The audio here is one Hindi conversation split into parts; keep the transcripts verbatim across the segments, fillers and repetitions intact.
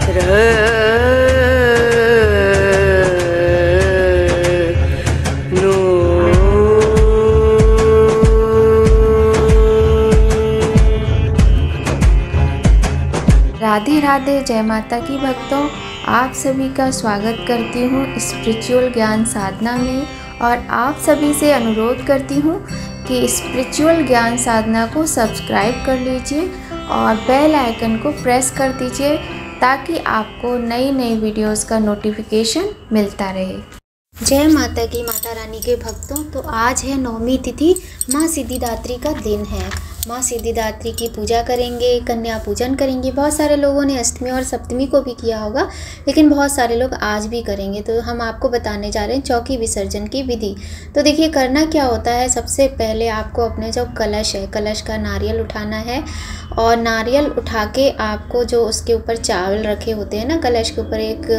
राधे राधे, जय माता की भक्तों। आप सभी का स्वागत करती हूँ स्पिरिचुअल ज्ञान साधना में, और आप सभी से अनुरोध करती हूँ कि स्पिरिचुअल ज्ञान साधना को सब्सक्राइब कर लीजिए और बेल आइकन को प्रेस कर दीजिए ताकि आपको नई नई वीडियोस का नोटिफिकेशन मिलता रहे। जय माता की माता रानी के भक्तों, तो आज है नौमी तिथि, माँ सिद्धिदात्री का दिन है। माँ सिद्धिदात्री की पूजा करेंगे, कन्या पूजन करेंगे। बहुत सारे लोगों ने अष्टमी और सप्तमी को भी किया होगा, लेकिन बहुत सारे लोग आज भी करेंगे। तो हम आपको बताने जा रहे हैं चौकी विसर्जन की विधि। तो देखिए करना क्या होता है। सबसे पहले आपको अपने जो कलश है, कलश का नारियल उठाना है, और नारियल उठा के आपको जो उसके ऊपर चावल रखे होते हैं ना, कलश के ऊपर एक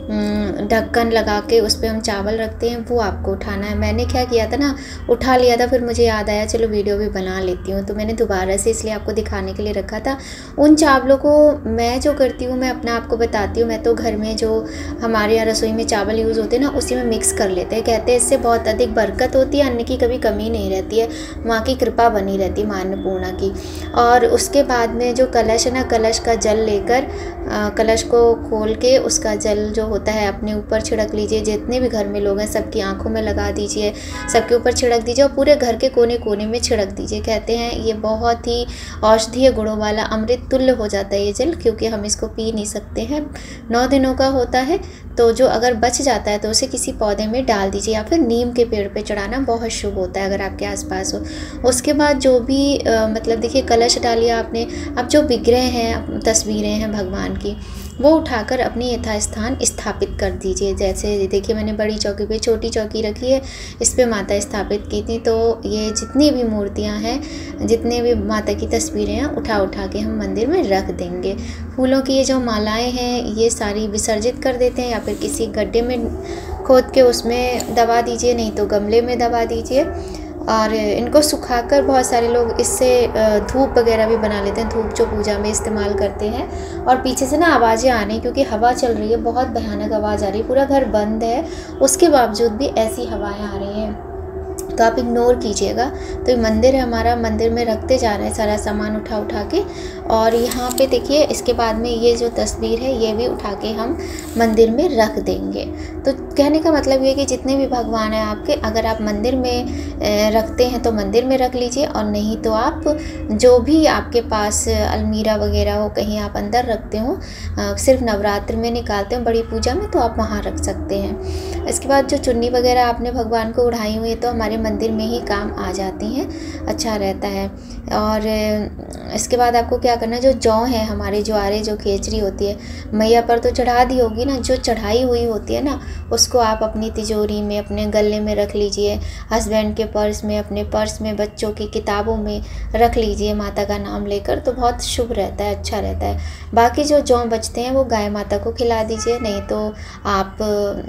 ढक्कन लगा के उस पर हम चावल रखते हैं, वो आपको उठाना है। मैंने क्या किया था ना, उठा लिया था, फिर मुझे याद आया चलो वीडियो भी बना लेती हूँ, तो मैंने दोबारा से इसलिए आपको दिखाने के लिए रखा था। उन चावलों को मैं जो करती हूँ, मैं अपना आपको बताती हूँ। मैं तो घर में जो हमारे यहाँ रसोई में चावल यूज़ होते हैं ना, उसी में मिक्स कर लेते हैं। कहते हैं इससे बहुत अधिक बरकत होती है, अन्न की कभी कमी नहीं रहती है, माँ की कृपा बनी रहती है, माँ अन्नपूर्णा की। और उसके बाद में जो कलश है ना, कलश का जल लेकर कलश को खोल के उसका जल जो होता है अपने ऊपर छिड़क लीजिए। जितने भी घर में लोग हैं सबकी आंखों में लगा दीजिए, सबके ऊपर छिड़क दीजिए, और पूरे घर के कोने कोने में छिड़क दीजिए। कहते हैं ये बहुत ही औषधीय गुणों वाला अमृत तुल्य हो जाता है ये जल, क्योंकि हम इसको पी नहीं सकते हैं। नौ दिनों का होता है, तो जो अगर बच जाता है तो उसे किसी पौधे में डाल दीजिए, या फिर नीम के पेड़ पे चढ़ाना बहुत शुभ होता है अगर आपके आसपास हो। उसके बाद जो भी आ, मतलब देखिए कलश डालिए आपने। अब जो विग्रह हैं, तस्वीरें हैं भगवान की, वो उठाकर अपनी यथास्थान स्थापित कर दीजिए। जैसे देखिए मैंने बड़ी चौकी पे छोटी चौकी रखी है, इस पे माता स्थापित की थी। तो ये जितनी भी मूर्तियां हैं, जितने भी माता की तस्वीरें हैं, उठा उठा के हम मंदिर में रख देंगे। फूलों की ये जो मालाएं हैं, ये सारी विसर्जित कर देते हैं, या फिर किसी गड्ढे में खोद के उसमें दबा दीजिए, नहीं तो गमले में दबा दीजिए। और इनको सुखाकर बहुत सारे लोग इससे धूप वगैरह भी बना लेते हैं, धूप जो पूजा में इस्तेमाल करते हैं। और पीछे से ना आवाज़ें आ रही, क्योंकि हवा चल रही है, बहुत भयानक आवाज़ आ रही है। पूरा घर बंद है, उसके बावजूद भी ऐसी हवाएं आ रही हैं, तो आप इग्नोर कीजिएगा। तो मंदिर है हमारा, मंदिर में रखते जा रहे हैं सारा सामान उठा उठा के। और यहाँ पे देखिए इसके बाद में ये जो तस्वीर है, ये भी उठा के हम मंदिर में रख देंगे। तो कहने का मतलब ये कि जितने भी भगवान हैं आपके, अगर आप मंदिर में रखते हैं तो मंदिर में रख लीजिए, और नहीं तो आप जो भी आपके पास अलमीरा वगैरह हो, कहीं आप अंदर रखते हो, सिर्फ नवरात्र में निकालते हो बड़ी पूजा में, तो आप वहाँ रख सकते हैं। इसके बाद जो चुन्नी वगैरह आपने भगवान को उड़ाई हुई है, तो हमारे मंदिर में ही काम आ जाती हैं, अच्छा रहता है। और इसके बाद आपको क्या करना है, जो जौ है, हमारे ज्वारे जो खेचरी होती है, मैया पर तो चढ़ा दी होगी ना, जो चढ़ाई हुई होती है ना, उसको आप अपनी तिजोरी में, अपने गले में रख लीजिए, हस्बैंड के पर्स में, अपने पर्स में, बच्चों की किताबों में रख लीजिए माता का नाम लेकर, तो बहुत शुभ रहता है, अच्छा रहता है। बाकी जो जौ बचते हैं वो गाय माता को खिला दीजिए, नहीं तो आप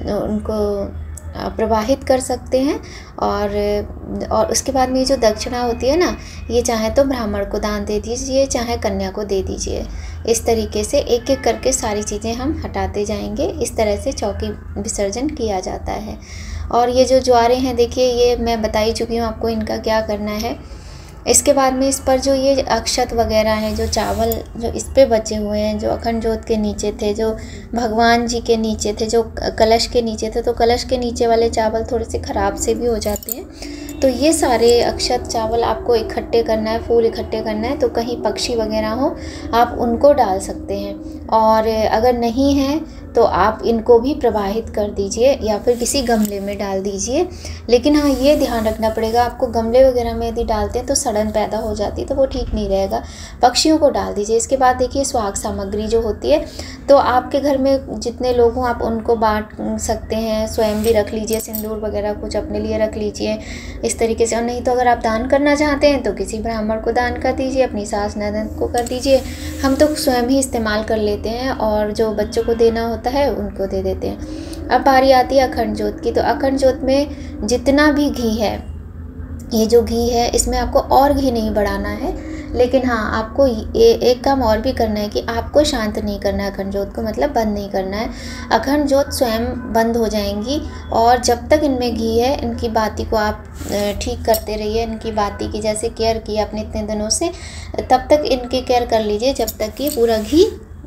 उनको प्रवाहित कर सकते हैं। और और उसके बाद में जो दक्षिणा होती है ना, ये चाहे तो ब्राह्मण को दान दे दीजिए, चाहे कन्या को दे दीजिए। इस तरीके से एक एक करके सारी चीज़ें हम हटाते जाएंगे। इस तरह से चौकी विसर्जन किया जाता है। और ये जो ज्वारे हैं, देखिए ये मैं बता ही चुकी हूँ आपको इनका क्या करना है। इसके बाद में इस पर जो ये अक्षत वगैरह हैं, जो चावल जो इस पे बचे हुए हैं, जो अखंड ज्योत के नीचे थे, जो भगवान जी के नीचे थे, जो कलश के नीचे थे, तो कलश के नीचे वाले चावल थोड़े से ख़राब से भी हो जाते हैं। तो ये सारे अक्षत चावल आपको इकट्ठे करना है, फूल इकट्ठे करना है। तो कहीं पक्षी वगैरह हो, आप उनको डाल सकते हैं, और अगर नहीं है तो आप इनको भी प्रवाहित कर दीजिए, या फिर किसी गमले में डाल दीजिए। लेकिन हाँ, ये ध्यान रखना पड़ेगा, आपको गमले वगैरह में यदि डालते हैं तो सड़न पैदा हो जाती है, तो वो ठीक नहीं रहेगा। पक्षियों को डाल दीजिए। इसके बाद देखिए स्वाग सामग्री जो होती है, तो आपके घर में जितने लोग हों आप उनको बांट सकते हैं, स्वयं भी रख लीजिए, सिंदूर वगैरह कुछ अपने लिए रख लीजिए इस तरीके से। और नहीं तो अगर आप दान करना चाहते हैं तो किसी ब्राह्मण को दान कर दीजिए, अपनी सास ननद को कर दीजिए। हम तो स्वयं ही इस्तेमाल कर लेते हैं, और जो बच्चों को देना होता है उनको दे देते हैं। अब बारी आती है अखंड ज्योत की। तो अखंड ज्योत में जितना भी घी है, ये जो घी है इसमें आपको और घी नहीं बढ़ाना है, लेकिन हाँ, आपको ये एक काम और भी करना है कि आपको शांत नहीं करना है अखंड ज्योत को, मतलब बंद नहीं करना है। अखंड ज्योत स्वयं बंद हो जाएंगी और जब तक इनमें घी है इनकी बाती को आप ठीक करते रहिए। इनकी बाती की जैसे केयर की आपने इतने दिनों से, तब तक इनकी केयर कर लीजिए जब तक कि पूरा घी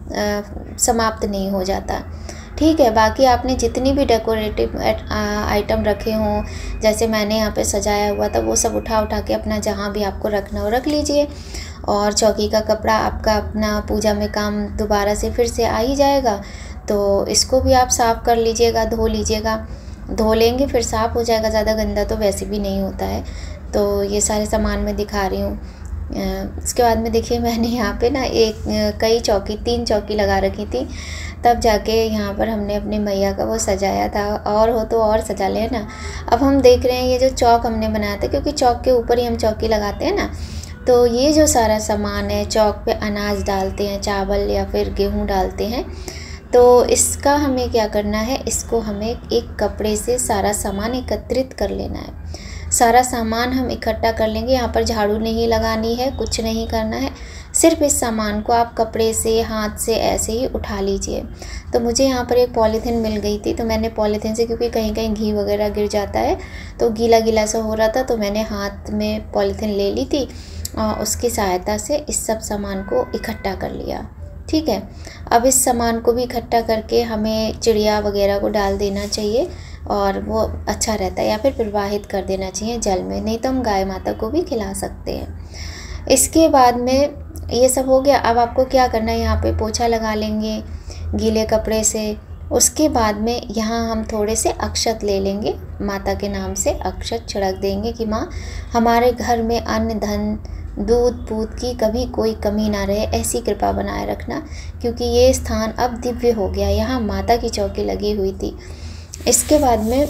समाप्त नहीं हो जाता। ठीक है। बाकी आपने जितनी भी डेकोरेटिव आइटम रखे हों, जैसे मैंने यहाँ पे सजाया हुआ था, वो सब उठा उठा के अपना जहाँ भी आपको रखना हो रख लीजिए। और चौकी का कपड़ा आपका अपना पूजा में काम दोबारा से फिर से आ ही जाएगा, तो इसको भी आप साफ़ कर लीजिएगा, धो लीजिएगा। धो लेंगे फिर साफ़ हो जाएगा, ज़्यादा गंदा तो वैसे भी नहीं होता है। तो ये सारे सामान मैं दिखा रही हूँ। इसके बाद में देखिए मैंने यहाँ पे ना एक कई चौकी तीन चौकी लगा रखी थी, तब जाके यहाँ पर हमने अपने मैया का वो सजाया था। और हो तो और सजा लें ना। अब हम देख रहे हैं ये जो चौक हमने बनाया था, क्योंकि चौक के ऊपर ही हम चौकी लगाते हैं ना, तो ये जो सारा सामान है, चौक पे अनाज डालते हैं, चावल या फिर गेहूँ डालते हैं, तो इसका हमें क्या करना है, इसको हमें एक कपड़े से सारा सामान एकत्रित कर लेना है। सारा सामान हम इकट्ठा कर लेंगे। यहाँ पर झाड़ू नहीं लगानी है, कुछ नहीं करना है, सिर्फ इस सामान को आप कपड़े से, हाथ से ऐसे ही उठा लीजिए। तो मुझे यहाँ पर एक पॉलीथीन मिल गई थी, तो मैंने पॉलीथीन से, क्योंकि कहीं कहीं घी वगैरह गिर जाता है तो गीला गीला सा हो रहा था, तो मैंने हाथ में पॉलीथीन ले ली थी और उसकी सहायता से इस सब सामान को इकट्ठा कर लिया। ठीक है। अब इस सामान को भी इकट्ठा करके हमें चिड़िया वगैरह को डाल देना चाहिए और वो अच्छा रहता है, या फिर प्रवाहित कर देना चाहिए जल में, नहीं तो हम गाय माता को भी खिला सकते हैं। इसके बाद में ये सब हो गया। अब आपको क्या करना है, यहाँ पे पोछा लगा लेंगे गीले कपड़े से। उसके बाद में यहाँ हम थोड़े से अक्षत ले लेंगे, माता के नाम से अक्षत छिड़क देंगे कि माँ हमारे घर में अन्न धन दूध पूत की कभी कोई कमी ना रहे, ऐसी कृपा बनाए रखना, क्योंकि ये स्थान अब दिव्य हो गया। यहाँ माता की चौकी लगी हुई थी। इसके बाद में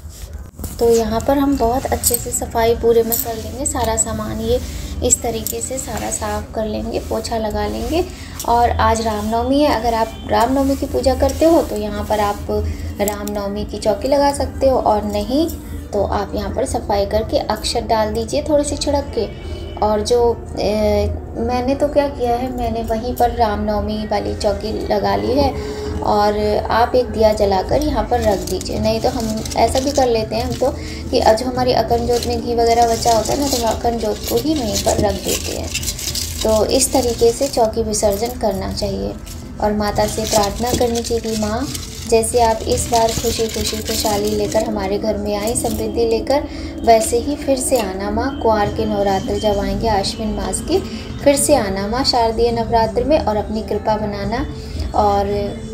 तो यहाँ पर हम बहुत अच्छे से सफाई पूरे में कर लेंगे। सारा सामान ये इस तरीके से सारा साफ़ कर लेंगे, पोछा लगा लेंगे। और आज रामनवमी है, अगर आप रामनवमी की पूजा करते हो तो यहाँ पर आप रामनवमी की चौकी लगा सकते हो, और नहीं तो आप यहाँ पर सफाई करके अक्षत डाल दीजिए थोड़ी सी छिड़क के। और जो ए, मैंने तो क्या किया है, मैंने वहीं पर रामनवमी वाली चौकी लगा ली है, और आप एक दिया जलाकर यहाँ पर रख दीजिए। नहीं तो हम ऐसा भी कर लेते हैं हम तो कि जो हमारी अखंड ज्योत में घी वगैरह बचा होता है ना, तो हम अखंड ज्योत को ही वहीं पर रख देते हैं। तो इस तरीके से चौकी विसर्जन करना चाहिए और माता से प्रार्थना करनी चाहिए कि माँ जैसे आप इस बार खुशी खुशी खुशहाली लेकर हमारे घर में आई, समृद्धि लेकर, वैसे ही फिर से आना माँ। कुंवार के नवरात्र जब आएंगे आश्विन मास के, फिर से आना माँ शारदीय नवरात्र में, और अपनी कृपा बनाना। और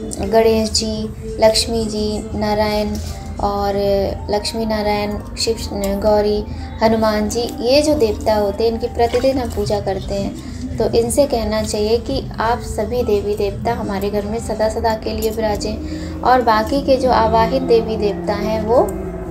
गणेश जी, लक्ष्मी जी, नारायण और लक्ष्मी नारायण, शिव गौरी, हनुमान जी, ये जो देवता होते हैं इनकी प्रतिदिन हम पूजा करते हैं। तो इनसे कहना चाहिए कि आप सभी देवी देवता हमारे घर में सदा सदा के लिए विराजें, और बाकी के जो आवाहित देवी देवता हैं वो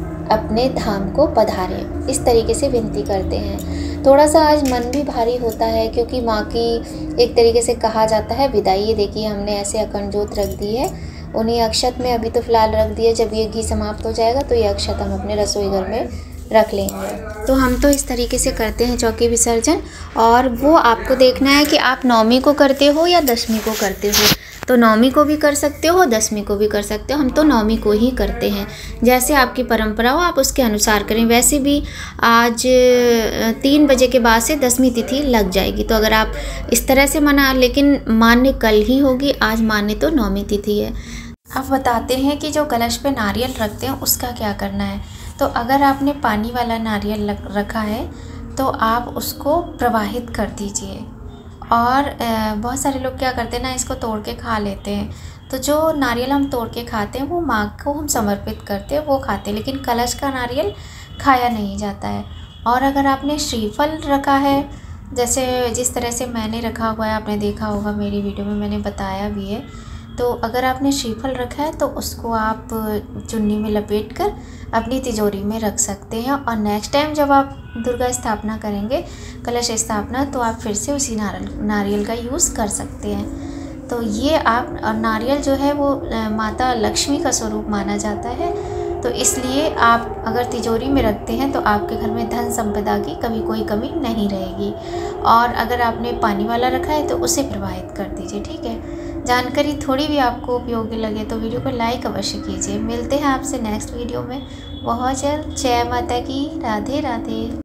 अपने धाम को पधारें। इस तरीके से विनती करते हैं। थोड़ा सा आज मन भी भारी होता है, क्योंकि माँ की एक तरीके से कहा जाता है विदाई। ये देखिए हमने ऐसे अखंड ज्योत रख दी है, उन्हीं अक्षत में अभी तो फ़िलहाल रख दिए। जब ये घी समाप्त हो जाएगा तो ये अक्षत हम अपने रसोई घर में रख लेंगे। तो हम तो इस तरीके से करते हैं चौकी विसर्जन, और वो आपको देखना है कि आप नौमी को करते हो या दसवीं को करते हो। तो नौमी को भी कर सकते हो, दसवीं को भी कर सकते हो। हम तो नौमी को ही करते हैं, जैसे आपकी परंपरा हो आप उसके अनुसार करें। वैसे भी आज तीन बजे के बाद से दसवीं तिथि लग जाएगी, तो अगर आप इस तरह से मना, लेकिन मान्य कल ही होगी, आज मान्य तो नौमी तिथि है। अब बताते हैं कि जो कलश पे नारियल रखते हैं उसका क्या करना है। तो अगर आपने पानी वाला नारियल रखा है तो आप उसको प्रवाहित कर दीजिए। और बहुत सारे लोग क्या करते हैं ना, इसको तोड़ के खा लेते हैं। तो जो नारियल हम तोड़ के खाते हैं वो माँ को हम समर्पित करते हैं, वो खाते हैं, लेकिन कलश का नारियल खाया नहीं जाता है। और अगर आपने श्रीफल रखा है, जैसे जिस तरह से मैंने रखा हुआ है, आपने देखा होगा मेरी वीडियो में मैंने बताया भी है, तो अगर आपने श्रीफल रखा है तो उसको आप चुन्नी में लपेट कर अपनी तिजोरी में रख सकते हैं। और नेक्स्ट टाइम जब आप दुर्गा स्थापना करेंगे, कलश स्थापना, तो आप फिर से उसी नारियल नारियल का यूज़ कर सकते हैं। तो ये आप, और नारियल जो है वो माता लक्ष्मी का स्वरूप माना जाता है, तो तो इसलिए आप अगर तिजोरी में रखते हैं तो आपके घर में धन संपदा की कभी कोई कमी नहीं रहेगी। और अगर आपने पानी वाला रखा है तो उसे प्रवाहित कर दीजिए, ठीक है। जानकारी थोड़ी भी आपको उपयोगी लगे तो वीडियो को लाइक अवश्य कीजिए। मिलते हैं आपसे नेक्स्ट वीडियो में बहुत जल्द। जय माता की, राधे राधे।